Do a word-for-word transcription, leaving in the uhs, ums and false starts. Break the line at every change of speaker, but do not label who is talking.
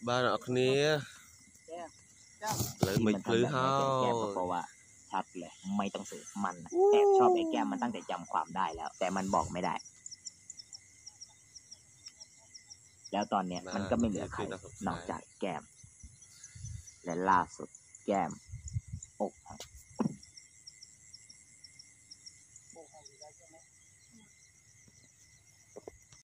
บ้านออกนี้เลยไม่คลื้อเฮา
แก้มก็เพราะว่าชัดเลยไม่ต้องสืบมันแอบชอบไอ้แก้มมันตั้งแต่จำความได้แล้วแต่มันบอกไม่ได้แล้วตอนเนี้ยมันก็ไม่เหลือใครนอกจากแก้มและล่าสุดแก้ม